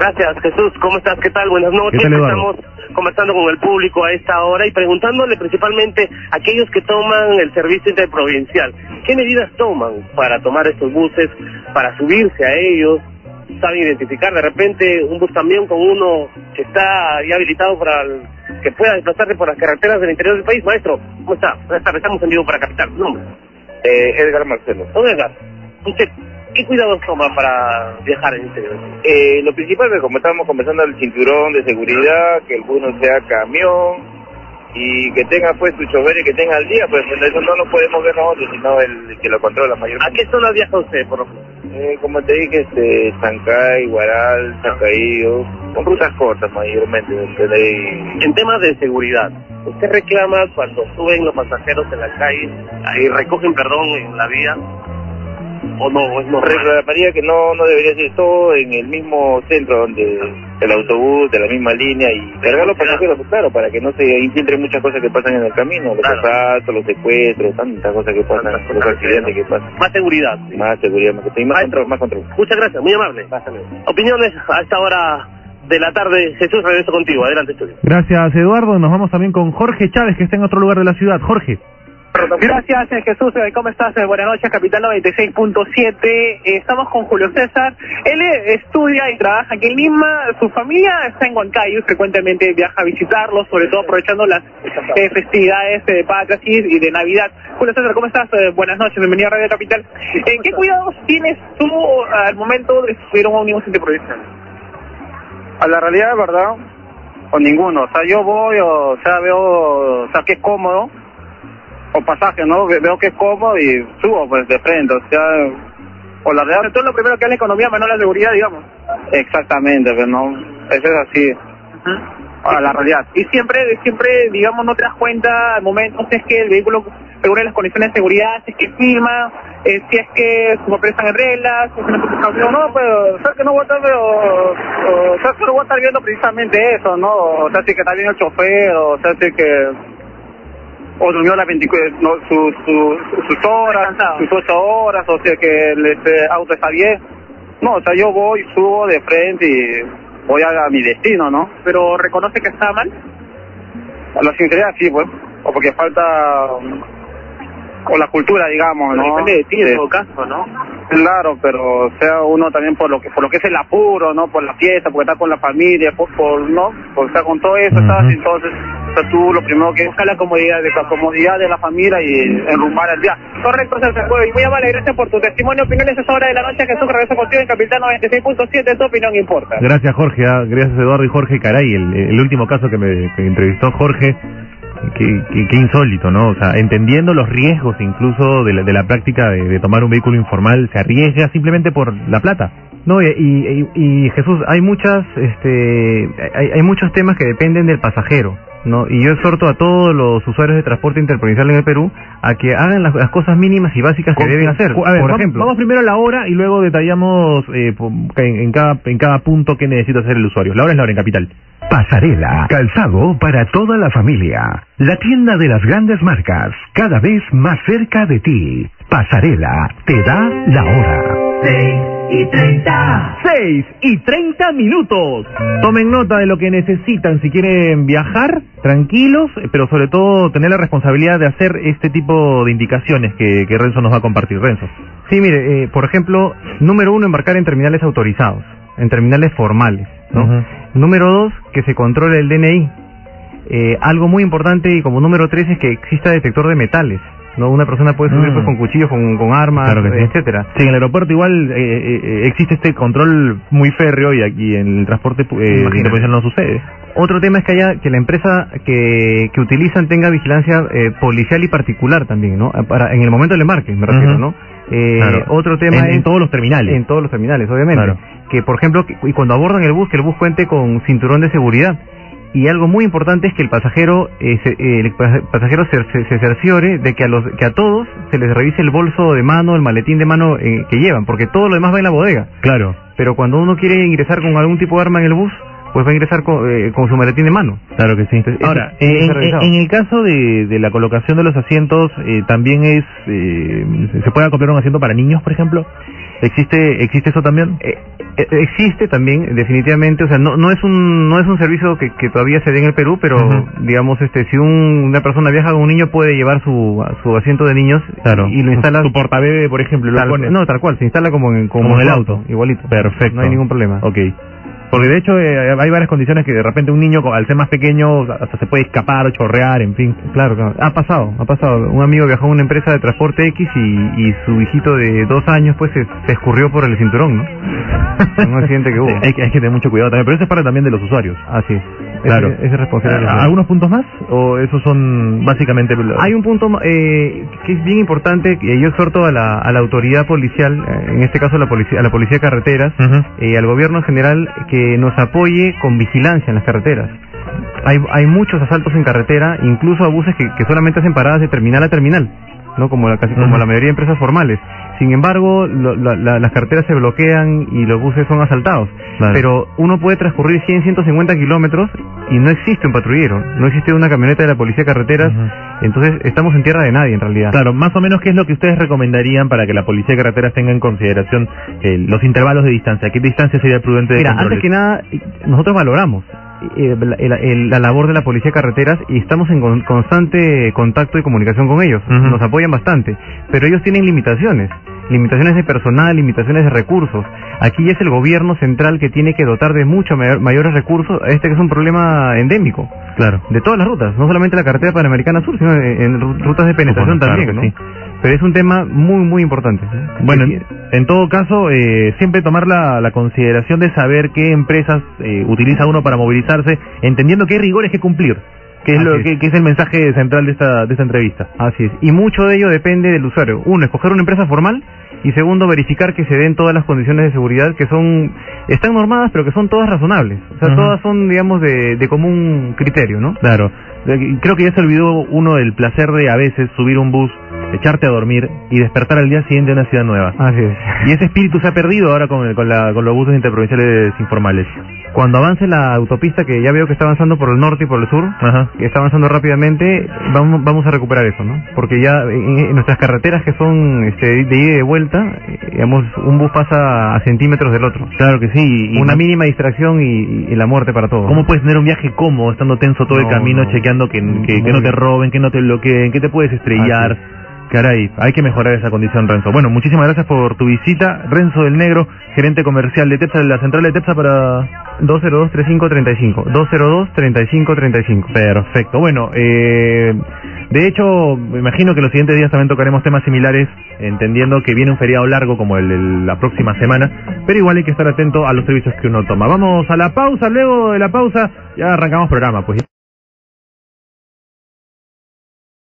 Gracias, Jesús. ¿Cómo estás? ¿Qué tal? Buenas noches. ¿Qué tal, Estamos conversando con el público a esta hora y preguntándole principalmente a aquellos que toman el servicio interprovincial. ¿Qué medidas toman para tomar estos buses, para subirse a ellos? ¿Saben identificar de repente un bus camión con uno que está ya habilitado para que pueda desplazarse por las carreteras del interior del país? Maestro, ¿cómo está? Buenas tardes, estamos en vivo para Capital. ¿Su nombre? Edgar Marcelo. Don Edgar, ¿usted qué cuidados toma para viajar en el interior? Lo principal es que como estábamos conversando, el cinturón de seguridad, que el bus no sea camión y que tenga pues su chofer y que tenga al día, pues eso no lo podemos ver nosotros, sino el que lo controla mayormente. ¿A qué zona viaja usted, por ejemplo? Como te dije, Chancay, Huaral, Chancaío, con rutas cortas mayormente. En temas de seguridad, ¿usted reclama cuando suben los pasajeros en la calle y recogen, en la vía? ¿O no? ¿Es normal? Reclamaría que no debería ser todo en el mismo centro donde el autobús, de la misma línea, y cargar los pasajeros, claro, para que no se infiltren muchas cosas que pasan en el camino, los asaltos, los secuestros, tantas cosas que pasan, los accidentes que pasan. Más seguridad. Más seguridad, más control. Muchas gracias, muy amable. Opiniones a esta hora de la tarde. Jesús, regreso contigo. Adelante, estudio. Gracias, Eduardo. Nos vamos también con Jorge Chávez, que está en otro lugar de la ciudad. Jorge. Gracias, Jesús. ¿Cómo estás? Buenas noches, Capital 96.7. Estamos con Julio César. Él estudia y trabaja aquí en Lima. Su familia está en Huancayo y frecuentemente viaja a visitarlos, sobre todo aprovechando las festividades de Patrias y de Navidad. Julio César, ¿cómo estás? Buenas noches, bienvenido a Radio Capital. ¿Qué cuidados tienes tú al momento de subir un ómnibus interprovincial? A la realidad, ¿verdad? O ninguno. O sea, yo voy, veo, que es cómodo. O pasaje, ¿no? Veo que es cómodo y subo pues de frente, o sea, por la realidad. Todo lo primero que es la economía, menos la seguridad, digamos. Exactamente, pero no, eso es así. A la realidad. Y siempre, digamos, no te das cuenta al momento si es que el vehículo reúne las condiciones de seguridad, si es que filma, si es que sus papeles están en reglas, si es que no, pero, o sea, que no voy a estar, solo voy a estar viendo precisamente eso, ¿no? O sea, si que está bien el chofer, o sea, si que o durmió las 24, no, sus horas, sus 8 horas, o sea que el auto está bien. No, o sea, yo voy, subo de frente y voy a mi destino, ¿no? ¿Pero reconoce que está mal? A la sinceridad sí, pues, o porque falta, o la cultura, digamos, ¿no? Depende de ti, en todo caso, ¿no? Claro, pero o sea, uno también por lo que es el apuro, ¿no? Por la fiesta, porque está con la familia, por estar con todo eso, ¿sabes? Entonces, o sea, tú lo primero que buscas la comodidad de la familia y enrumbar el viaje. Correcto, César. Y muy amable, gracias por tu testimonio. Opiniones a esta hora de la noche. Jesús, regreso contigo en Capital 96.7. Tu opinión importa. Gracias, Jorge. Gracias, Eduardo y Jorge. Caray, el último caso que me entrevistó Jorge. Qué insólito, ¿no? O sea, entendiendo los riesgos incluso de la práctica de tomar un vehículo informal, se arriesga simplemente por la plata. No, y Jesús, hay muchos temas que dependen del pasajero, ¿no? Y yo exhorto a todos los usuarios de transporte interprovincial en el Perú a que hagan las cosas mínimas y básicas que deben hacer. A ver, por ejemplo, vamos primero a la hora y luego detallamos en cada punto qué necesita hacer el usuario. La hora es la hora en Capital. Pasarela, calzado para toda la familia. La tienda de las grandes marcas, cada vez más cerca de ti. Pasarela, te da la hora. 6:30. 6:30 minutos. Tomen nota de lo que necesitan si quieren viajar, tranquilos, pero sobre todo tener la responsabilidad de hacer este tipo de indicaciones que Renzo nos va a compartir. Renzo. Sí, mire, por ejemplo, número 1, embarcar en terminales autorizados, en terminales formales, ¿no? Número 2, que se controle el DNI. Algo muy importante y como número 3 es que exista detector de metales, ¿no? Una persona puede subir pues, con cuchillos, con armas, claro que sí, etcétera. Sí, en el aeropuerto igual existe este control muy férreo y aquí en el transporte interprovincial no sucede. Otro tema es que la empresa que utilizan tenga vigilancia policial y particular también, ¿no? En el momento del embarque, me refiero, ¿no? Claro. Otro tema en todos los terminales. En todos los terminales, obviamente. Claro. Que, por ejemplo, y cuando abordan el bus, que el bus cuente con cinturón de seguridad. Y algo muy importante es que el pasajero se cerciore de que a todos se les revise el bolso de mano, el maletín de mano que llevan, porque todo lo demás va en la bodega. Claro. Pero cuando uno quiere ingresar con algún tipo de arma en el bus, pues va a ingresar con su maletín de mano. Claro que sí. Entonces, ahora, en el caso de la colocación de los asientos, también se puede acoplar un asiento para niños, por ejemplo. ¿Existe eso también? Existe también, definitivamente, o sea, no es un servicio que todavía se dé en el Perú, pero digamos, si una persona viaja con un niño, puede llevar su asiento de niños, claro, y lo instala. Su portabebé, por ejemplo, Tal cual, se instala como en el auto, igualito. Perfecto. No hay ningún problema. Okay. Porque de hecho hay varias condiciones que de repente un niño, al ser más pequeño, hasta se puede escapar o chorrear, en fin. Claro. Ha pasado. Un amigo viajó en una empresa de transporte X y su hijito de 2 años pues se escurrió por el cinturón, ¿no? Un accidente que hubo. Hay que tener mucho cuidado también, pero eso es para también de los usuarios. Así es. Claro. Ese es responsable. ¿Algunos puntos más? ¿O esos son básicamente...? Hay un punto que es bien importante, que yo exhorto a la autoridad policial, en este caso a la policía de carreteras, y al gobierno en general, que nos apoye con vigilancia en las carreteras. Hay muchos asaltos en carretera, incluso buses que solamente hacen paradas de terminal a terminal, ¿no? Como la mayoría de empresas formales. Sin embargo, las carreteras se bloquean y los buses son asaltados. Claro. Pero uno puede transcurrir 150 kilómetros y no existe un patrullero, no existe una camioneta de la policía de carreteras, entonces estamos en tierra de nadie en realidad. Claro, más o menos, ¿qué es lo que ustedes recomendarían para que la policía de carreteras tenga en consideración los intervalos de distancia? ¿Qué distancia sería prudente de controles? Antes que nada, nosotros valoramos la labor de la policía de carreteras y estamos en constante contacto y comunicación con ellos. Nos apoyan bastante, pero ellos tienen limitaciones de personal, limitaciones de recursos. Aquí es el gobierno central que tiene que dotar de mucho mayores recursos a que es un problema endémico. Claro. De todas las rutas, no solamente la carretera Panamericana Sur, sino en rutas de penetración también, claro, ¿no? Sí. Pero es un tema muy importante. Bueno, en todo caso, siempre tomar la consideración de saber qué empresas utiliza uno para movilizarse, entendiendo que hay rigores que cumplir, que es el mensaje central de esta entrevista. Así es. Y mucho de ello depende del usuario. Uno, escoger una empresa formal, y segundo, verificar que se den todas las condiciones de seguridad que están normadas, pero que son todas razonables. O sea, todas son, digamos, de común criterio, ¿no? Claro. Creo que ya se olvidó uno del placer de a veces subir un bus, echarte a dormir y despertar al día siguiente en una ciudad nueva. Así es. Y ese espíritu se ha perdido ahora con los buses interprovinciales informales. Cuando avance la autopista, que ya veo que está avanzando por el norte y por el sur, que está avanzando rápidamente, vamos a recuperar eso, ¿no? Porque ya en nuestras carreteras que son de ida y de vuelta, digamos, un bus pasa a centímetros del otro. Claro que sí. Y una mínima distracción y la muerte para todos. ¿Cómo puedes tener un viaje cómodo estando tenso todo el camino, chequeando que no te roben, que no te bloqueen, que te puedes estrellar? Caray, hay que mejorar esa condición, Renzo. Bueno, muchísimas gracias por tu visita. Renzo del Negro, gerente comercial de TEPSA, de la central de TEPSA, para 202-3535. 202-3535. Perfecto. Bueno, de hecho, me imagino que los siguientes días también tocaremos temas similares, entendiendo que viene un feriado largo como el de la próxima semana, pero igual hay que estar atento a los servicios que uno toma. Vamos a la pausa, luego de la pausa ya arrancamos programa, pues.